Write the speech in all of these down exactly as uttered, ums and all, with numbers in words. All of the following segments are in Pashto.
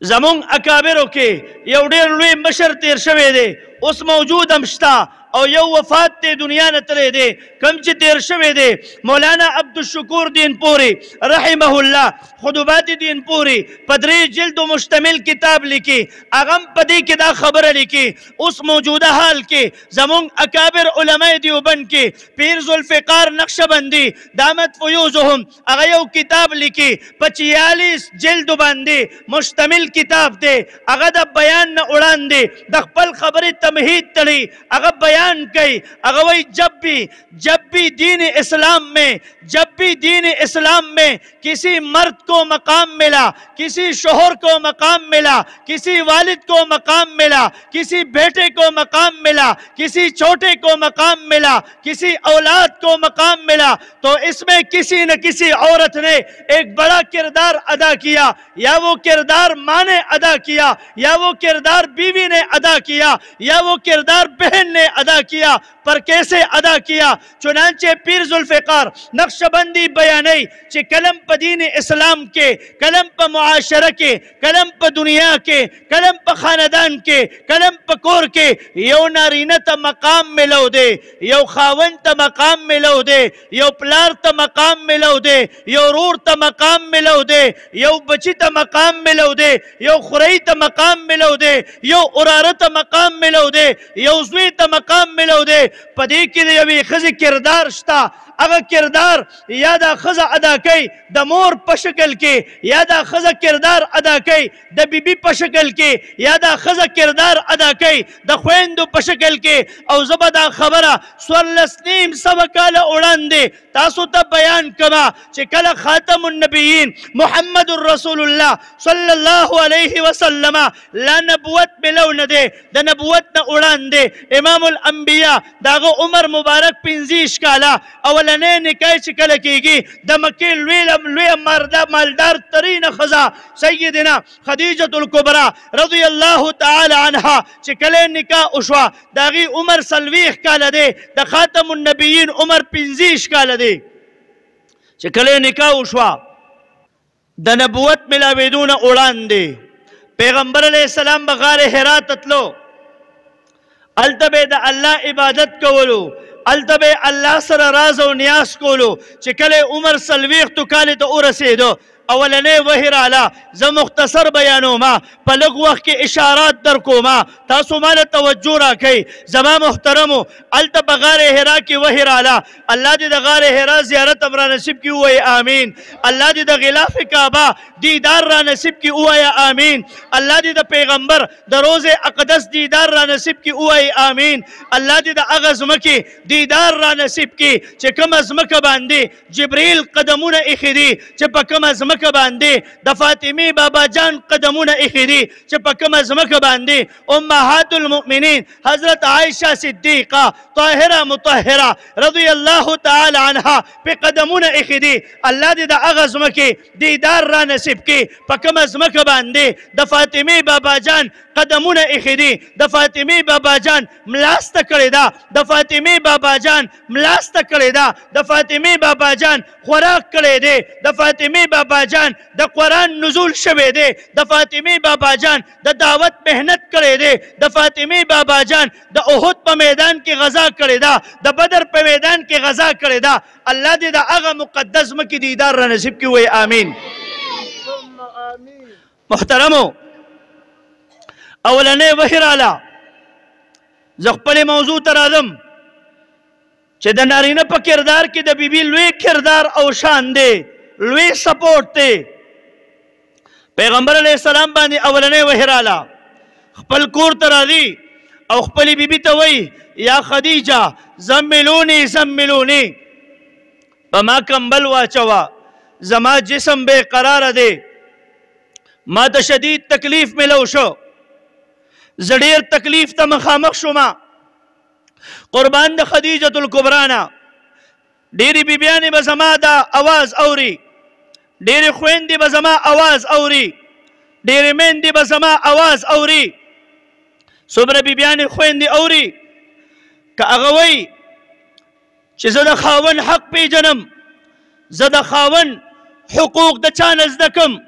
زمون اکابرو کې یو ډېر لوی مشر تیر شوی دی، اوس موجود هم شته او یو وفات دی دنیا نه تللی دی، کوم چې تیر شوی دی مولانا عبدالشکور دین پوری رحمه الله خطبات دین پوری په درې جلدو مشتمل کتاب لیکي، هغه هم په دې کې دا خبره لیکي. اوس موجوده حال کې زمونږ اکابر علماء دیوبند کې پیر ذوالفقار نقشبندي دامت فیوزهم هغه یو کتاب لیکي په چیالیس جلدو باندې مشتمل کتاب دی، هغه د بیان نه وړاندې د خپل خبرې تمهید تړي، هغه بیان کئی اگوئی جب بھی جب بھی دین اسلام میں جب بھی دین اسلام میں کسی مرد کو مقام ملا، کسی شوہر کو مقام ملا، کسی والد کو مقام ملا، کسی بیٹے کو مقام ملا، کسی چھوٹے کو مقام ملا، کسی اولاد کو مقام ملا، تو اس میں کسی نہ کسی عورت نے ایک بڑا کردار ادا کیا، یا وہ کردار ماں نے ادا کیا، یا وہ کردار بیوی نے ادا کیا، یا وہ کردار بہن نے ادا کیا، پر کیسے ادا کیا؟ چنانچہ پیر ذوالفقار نقشبندی بیانی چھ کلم پا دین اسلام کے، کلم پا معاشرہ کے، کلم پا دنیا کے، کلم پا خاندان کے، کلم پا کور کے یو نارینہ تا مقام ملو دے، یو خاون تا مقام ملو دے، یو پلار تا مقام ملو دے، یو رور تا مقام ملو دے، یو بچی تا مقام ملو دے، یو خوری تا مقام ملو دے، یو ارارہ تا مقام ملو دے، یو زوی تا مقام ملو دے. پدې کې د یوې ښځې کردار شته، هغه کردار یا دا ښځه ادا کوي د مور په شکل کې، یا دا ښځه کردار ادا کوي د بیبي په شکل کې، یا دا ښځه کردار ادا کوي د خویندو په شکل کې. او زه به دا خبره څوارلس نیم سوه کاله وړاندې تاسو ته بیان کړمه چې کله خاتم النبیین محمد رسول الله صلی الله علیه وسلم لا نبوت ملو نه دی، د نبوت نه وړاندې امام الانبیا داغه عمر مبارک پنځه کاله اولنې نکاح چې کله کېږي د مکې لویه مالدار ترینه ښځه سیدنا خدیجة الکبرا رضی الله تعالی عنها چې کله نکاح وشوه د هغې عمر څلوېښت کاله دی، د خاتم النبیین عمر پنځه کاله دی. چې کله نکاح وشوه د نبوت ملاوېدو نه وړاندې پیغمبر علیه السلام به غار حرا ته تلو، هلته به د الله عبادت کولو، هلته به الله سره راز او نیاز کولو. چې کله عمر څلوېښتو کالې ته ورسېدو اولنې وحی راله، زه مختصر بیانومه، په لږ وخت کې اشارات در کومه، تاسو ماله توجه راکئ. زما محترمو هلته په غار حرا کې وحی راله، الله دې د غار حرا زیارت هم را نصیب کړي، ووایئ آمین. الله دې د غلاف کعبه دیدار را نصیب کړي، ووایئ آمین. الله دې د پیغمبر د روض اقدس دیدار را نصیب کړي، ووایئ آمین. الله دې د هغه ځمکې دیدار را نصیب کړي چې کومه ځمکه باندې جبریل قدمونه ایښي دي، چې په کومه ځمکه باندې د فاطمې بابا جان قدمونه ایښي دي، چې په کومه ځمکه باندې امهات المؤمنین حضرت عائشہ صدیقه طاهره مطهره رضی الله تعالی عنها په قدمونه ایښي دي. الله دې د هغه ځمکې دیدار را نصیب کړي په کومه ځمکه باندې د فاطمې بابا جان قدمونه ایښي دي، د فاطمې بابا جان ملاسته کړې ده، د فاطمې بابا جان ملاسته کړې ده، د فاطمې بابا جان خوراک کړی دی، د فاطمې بابا جان د قرآن نزول شوی دی، د فاطمې بابا جان د دعوت محنت کړی دی، د فاطمې بابا جان د احد په میدان کې غزا کړې ده، د بدر په میدان کې غزا کړې ده. الله دې د هغه مقدس ځمکې دیدار را نصیب کړي، وایئ آمین. محترمو اولنې وحی راله، زه خپلې موضوع ته راځم چې د نارینه په کردار کې د بیبي لوی کردار او شان دی، لوی سپورټ دی. پیغمبر علیه السلام باندې اولنې وحی راله، خپل کور ته راځي او خپلې بیبي ته وایي یا خدیجه زملونی زملونی، په ما کمبل واچوه، زما جسم بے قراره دی، ما ته شدید تکلیف ملو شو، زه ډېر تکلیف ته مخامخ شومه. قربان د خدیجة الکبرا نه ډېرې بیبیانې به زما دا اواز اوري، ډېرې خویندې به زما اواز اوري، ډېرې میندې به زما اواز اوري. څومره بیبیانې خویندې اوري که هغه وایي چې زه د خاوند حق پیژنم، زه د خاوند حقوق د چا نه زده کم،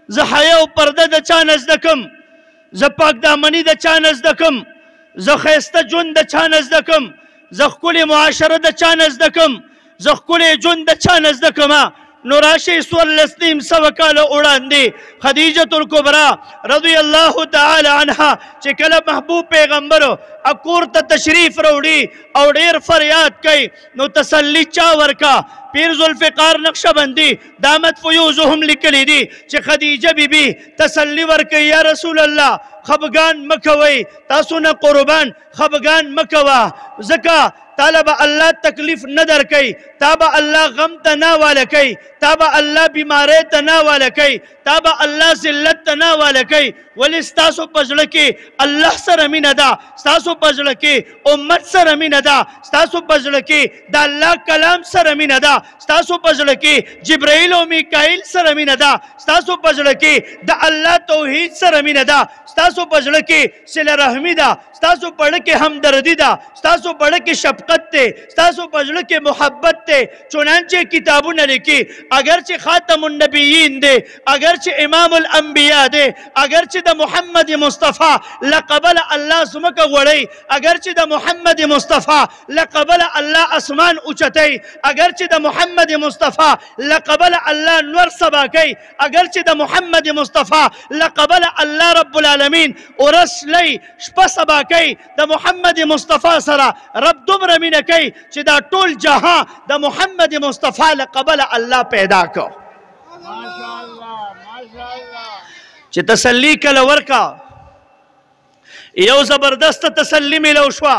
زه حیا او پرده د چا نه زده کم، زه پاک دامني د چا نه زده کم، زه ښایسته ژوند د چا نه زده کم، زه ښکلې معاشره د چا نه زده کم، زه ښکلی ژوند د چا نه زده کمه. نو راشئ څوارلس نیم سوه کاله وړاندې خدیجة الکبرا رضی الله تعالی عنها چې کله محبوب پیغمبر کور ته تشریف راوړي او ډېر فریاد کوي نو تسلي چا ورکا؟ پیر ذوالفقار نقشبندي دامت فیوزهم لیکلی دي چې خدیجه بیبي تسلي ورکوي یا رسول الله خفګان مه کوئ، تاسو نه قربان خفګان مه کوه، ځکه تاله به الله تکلیف نه درکوي، تا به الله غم ته نه واله کوي، تا به الله بیماری ته نه واله کوي، تا به الله ذلت ته نه واله کوي. ولې ستاسو په زړه کې الله سره مینه ده، ستاسو په زړه کې امت سره مینه ده، ستاسو په زړه کې د الله کلام سره مینه ده، ستاسو په زړه کې جبرائیل او میکائیل سره مینه ده، ستاسو په زړه کې د الله توحید سره مینه ده، ستاسو په زړه کې صله رحمي ده، ستاسو په زړه کې همدردي ده، ستاسو په زړه کې شفقت دی، ستاسو په زړه کې محبت دی. چنانچه کتابونه لیکي اگر چې خاتم النبیین دی، اگر چې امام الانبیاء دی، اگر چې د محمد مصطفی لقبل الله زمکه غوړی، اگر چې د محمد مصطفی لقبل الله اسمان اوچتای، اگر چې د محمد مصطفی لقبل الله نور سبا کوي، اگر چې د محمد مصطفی لقبل الله رب العالمین ورس لی شپه سبا کوي، د محمد مصطفی سره رب دومره مینه کوي چې دا ټول جهان د محمد مصطفی لقبل الله پیدا کو. چې تسلی کله ورکا یو زبردست تسلی میلو شوا.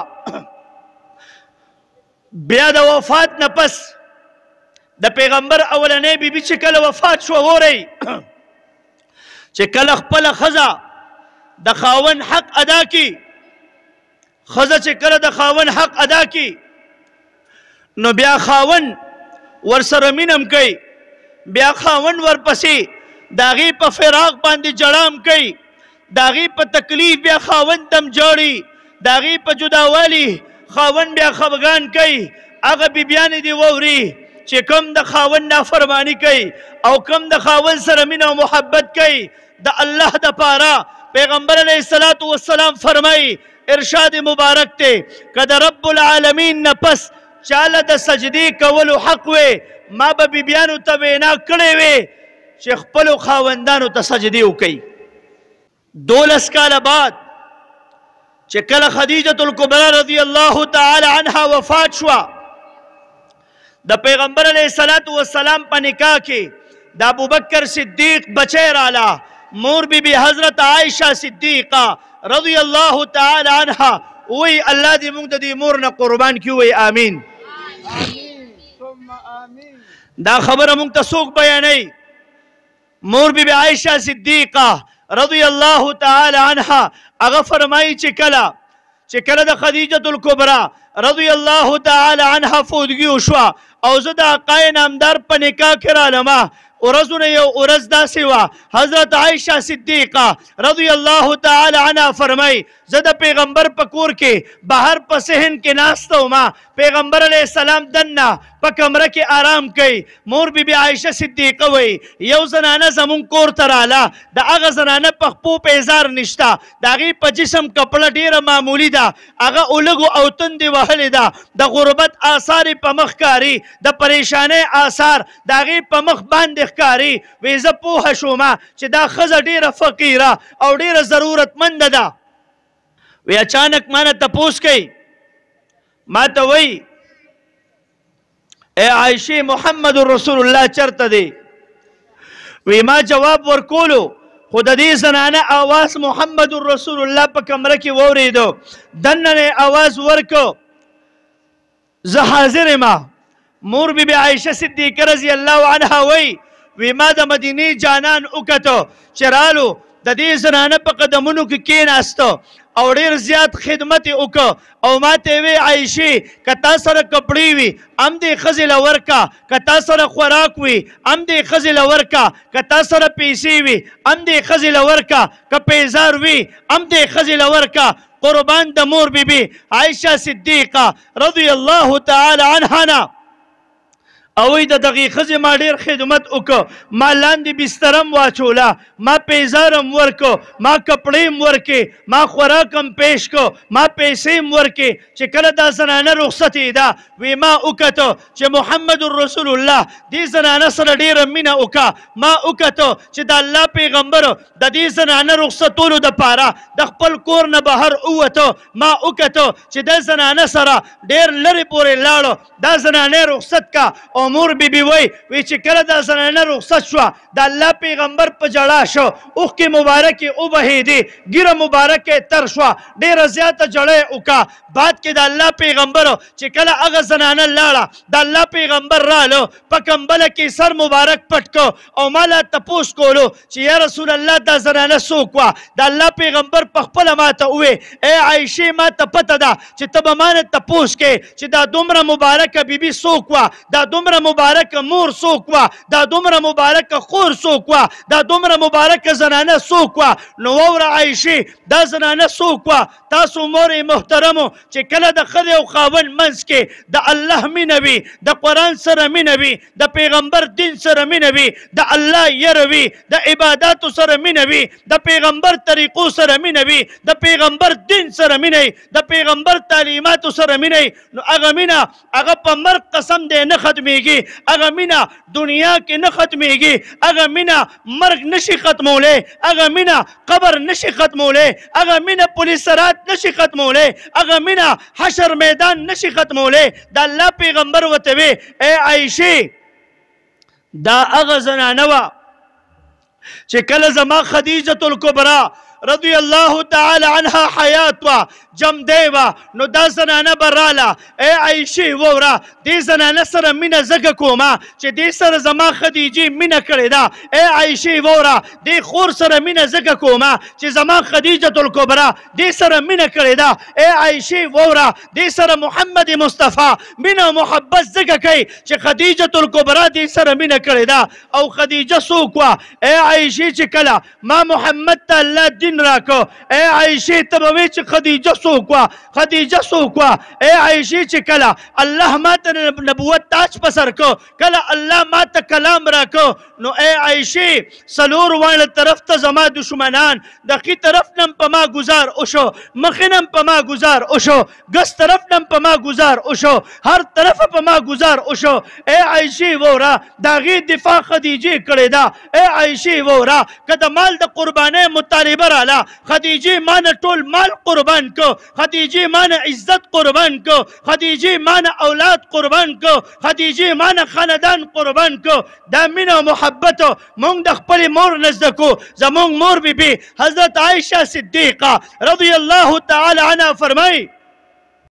بیا د وفات نه پس د پیغمبر اولنۍ بیبي چې کله وفات شو وورئ چې کله خپله ښځه د خاوند حق ادا کی، ښځه چې کله د خاوند حق ادا کی نو بیا خاوند ورسره مینم کوي، بیا خاوند ورپسې د هغې په فراق باندې جړام کوي، د هغې په تکلیف بیا خاوند دم جاړي، د هغې په جداوالي خاوند بیا خفګان کوي. هغه بیبیانې دې واوري چې کوم د خاوند نافرماني کوي او کوم د خاوند سره مینه او محبت کوي د الله دپاره. پیغمبر علیه الصلاة والسلام فرمایي ارشاد مبارک دی که د رب العالمین نه پس چاله د سجدې کولو حق وی ما به بیبیانو ته وینا کړې وې چې خپلو خاوندانو ته سجدې وکوي. دولس کاله بعد چې کله خدیجة الکبرا رضی الله تعالی عنها وفات شوه د پیغمبر علیه الصلاة والسلام په نکاح کې د ابوبکر صدیق بچی راله، مور بی بی حضرت عائشہ صدیقہ رضی الله تعالی عنها وی الله دې موږ د دې مور نه قربان کړي، وی آمین. دا خبره موږ ته څوک بیانوي؟ مور بی بی عائشہ صدیقہ رضی الله تعالی عنها هغه فرمایي چې کله چې کله د خدیجة الکبرا رضی الله تعالی عنها فوتګي وشوه او زه د آقای نامدار په نکاح کې رالمه، ورځونه یو ورځ داسې وه حضرت عائشہ صدیقہ رضی الله تعالی عنها فرمایي زه د پیغمبر په کور کې بهر په صحن کې ناسته ومه، پیغمبر علیه السلام دننه په کمره کې آرام کوي. مور بی بی عائشہ صدیقه وی یو زنانه زمون کور ته راله، د هغه زنانه په خپو پیزار نشته، د هغې په جسم کپړه ډېره معمولي ده، هغه اولږو او تندې وهلې ده، د غربت آثار یې په مخ ښکاري، د پریشانۍ آثار د هغې په مخ باندې ښکاري. وی زه پوهه شومه چې دا ښځه ډېره فقیره او ډېره ضرورتمنده ده. وی اچانک مانه تپوس کوي، ما ته وی اے عائشہ محمد رسول الله چرته دی؟ وی ما جواب ورکولو خو د دې زنانه آواز محمد رسول الله په کمره کې واورېدو، دننه آواز ورکو زه حاضر یم. مور بی بی عائشہ صدیقه رضی الله عنها وی وی ما د مدینې جانان وکتو چې رالو د دې زنانه په قدمونو کې کېناستو او ډېر زیات خدمت یې وکړو او ما ته یې وی عایشې که تا سره کپړې وي هم دې ښځې له ورکه، که تا سره خوراک وي هم دې ښځې له ورکه، که تا سره پیسې وي هم دې ښځې له ورکه، که پیزار وي هم دې ښځې له ورکه. قربان د مور بی بی عائشہ صدیقہ رضی الله تعالی عنها نه او د دغې ښځې ما ډېر خدمت وکړ، ما لاندې بسترم واچوله، ما پیزارم ورکو، ما کپړې م ورکې، ما خوراک هم پیش کو، ما پیسې م ورکې. چې کله دا زنانه رخصتېده وی ما وکتو چې محمد رسول الله دې زنانه سره ډېره مینه وکړه. ما وکتو چې د الله پیغمبر د دې زنانه رخصتولو دپاره د خپل کور نه بهر ووتو. ما وکتو چې د زنانه سره ډېر لرې پورې لاړو، دا زنانه رخصت کا. او مور بیبي وی وی چې کله دا زنانه رخصت شوه د الله پیغمبر په ژړا شو، اوښکې مبارکې وبهېدې، ږیره مبارکې تر شوه، ډېره زیاته ژړا یې وکړه. بعد کې د الله پیغمبر چې کله هغه زنانه لاړه د الله پیغمبر رالو، په کمبله کې سر مبارک پټ کو او ما لا تپوس کولو چې یا رسول الله دا زنانه څوک وه؟ د الله پیغمبر په خپله ماته ووې ای عایشې ما ته پته ده چې ته به ما نه تپوس کې چې دا دومره مبارکه بیبي څوک وه، دا دومره مبارکه مور څوک وه، دا دومره مبارکه خور څوک وه، دا دومره مبارکه زنانه څوک وه؟ نو واوره عایشې دا زنانه څوک وه؟ تاسو مور محترمو چې کله د ښځې او خاوند منځ کې د الله مینه وي، د قرآن سره مینه وي، د پیغمبر دین سره مینه وي، د الله یره وي، د عباداتو سره مینه وي، د پیغمبر طریقو سره مینه وي، د پیغمبر دین سره مینه وي، د پیغمبر تعلیماتو سره مینه وي، نو هغه مینه هغه په مرګ قسم دی نه ختمېږي، هغه مینه دنیا کې نه ختمېږي، هغه مینه مرګ نشي ختمولی، هغه مینه قبر نشي ختمولی، هغه مینه پولیس سرات نشي ختمولی، هغه مینه حشر میدان نشي ختمولی. د الله پیغمبر ورته وی ای عایشې دا هغه زنانه وه چې کله زما خدیجة الکبرا رضی الله تعالی عنها حیات وه، جمدی وه، نو دا زنانه به راله ای عایشې ووره دې زنانه سره مینه ځکه کومه چې دې سره زما خدیجې مینه کړې ده. ای عایشې ووره دې خور سره مینه ځکه کومه چې زما خدیجة الکبرا دې سره مینه کړې ده. ای عایشې ووره دې سره محمد مصطفی مینه او محبت ځکه کوي چې خدیجة الکبرا دې سره مینه کړې ده. او خدیجه څوک وه؟ ای عایشې چې کله ما محمد ته الله دین راکو، ای عایشې ته به وایې چې خدیجه څوک وه؟ خدیجه څوک وه؟ ای عایشې چې کله الله ما ته نبوت تاج په سر کو، کله الله ما ته کلام راکو، نو ای عایشې څلور واړه طرف ته زما دشمنان د ښي طرف نم په ما ګزار وشو، مخې نم په ما ګزار وشو، ګس طرف نم په ما ګزار وشو، هر طرفه په ما ګزار وشو. ای عایشې ووره د هغې دفاع خدیجې کړې ده. ای عایشې ووره که د مال د قربانۍ مطالبه راله، خدیجې ما نه ټول مال قربان کو، خدیجې ما نه عزت قربان کو، خدیجې ما نه اولاد قربان کو، خدیجې ما نه خاندان قربان کو. دا مینه او محبتو مونږ د خپلې مور نه زده کو. زمونږ مور بیبي حضرت عایشه صدیقه رضی الله تعالی عنها فرمایي